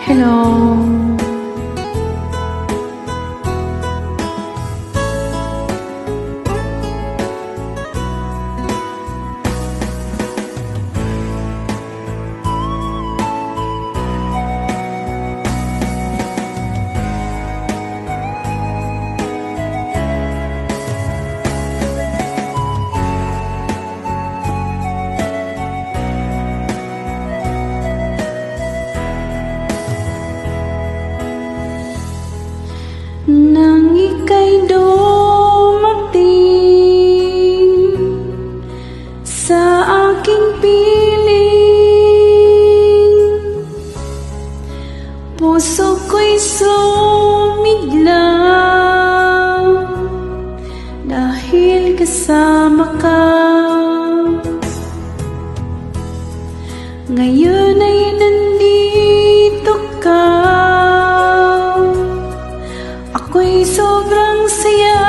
Hello. Nang ika'y dumating sa aking piling, puso ko'y sumiglaw dahil kasama ka. Ngayon ay nandito ka, ako'y sobrang saya.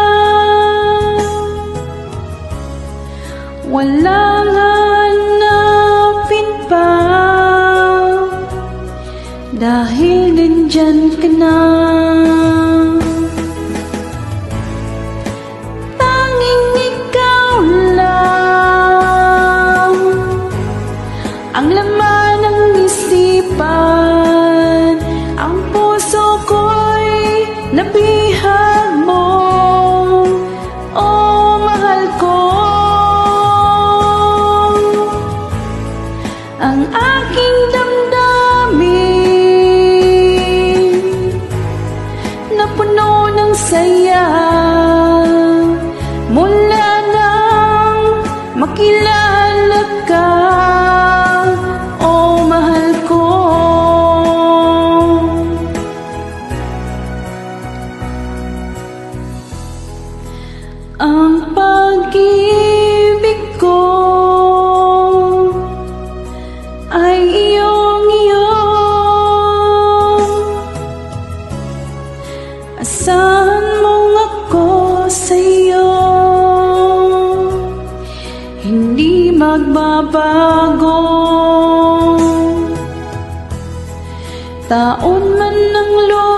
Walang hanapin pa dahil nandyan ka na. Tanging ikaw lang ang laman ng isipan, ang puso ko'y nabihag mo, oh mahal ko. Ang aking damdamin napuno ng saya mula nang makilala ka, oh mahal ko. Ang pag-ibig ko ay iyong-iyo, asahan mong ako sa'yo, hindi magbabago. Taon man nang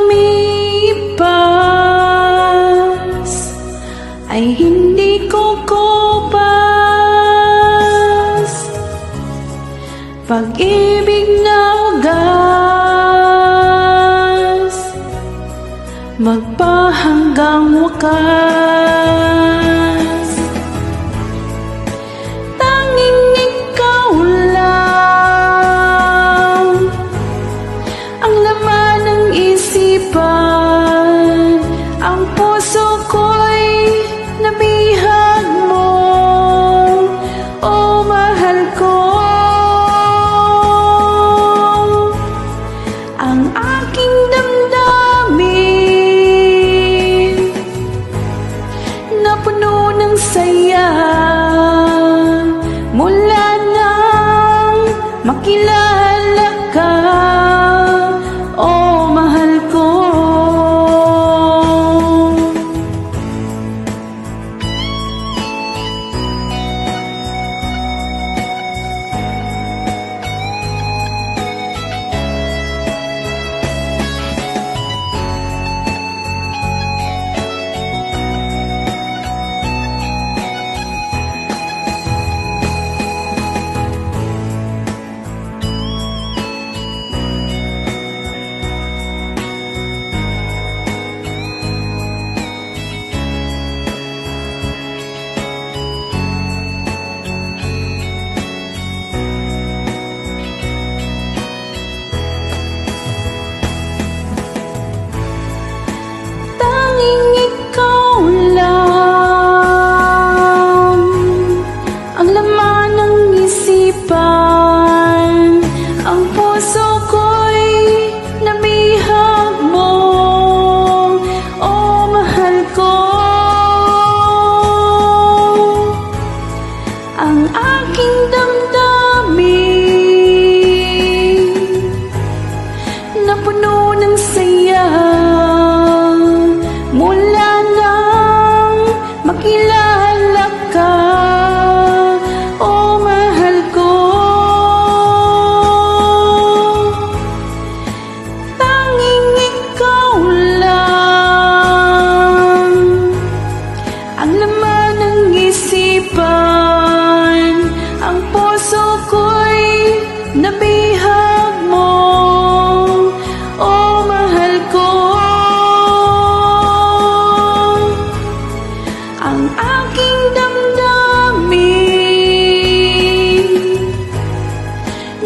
lumipas ay hindi ko kupas, pag-ibig na ugas magpahanggang wakas. Tanging ikaw lang ang laman ng isipan, ang puso ko'y nabihag mo, oh mahal ko. Ang aking damdamin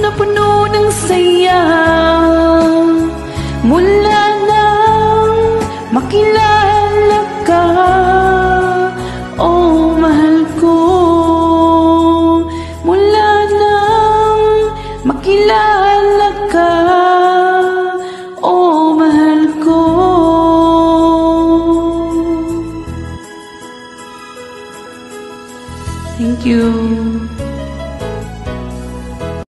na puno ng saya. Mula nang makilala ka, oh mahal ko. Mula nang makilala ka, oh mahal ko. Thank you.